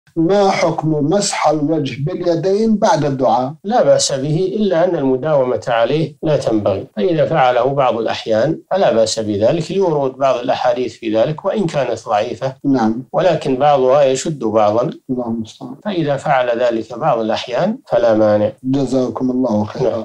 ما حكم مسح الوجه باليدين بعد الدعاء؟ لا بأس به، إلا أن المداومة عليه لا تنبغي، فإذا فعله بعض الأحيان فلا بأس بذلك لورود بعض الأحاديث في ذلك وإن كانت ضعيفة. نعم. ولكن بعضها يشد بعضا، اللهم صل. فإذا فعل ذلك بعض الأحيان فلا مانع. جزاكم الله خيرا.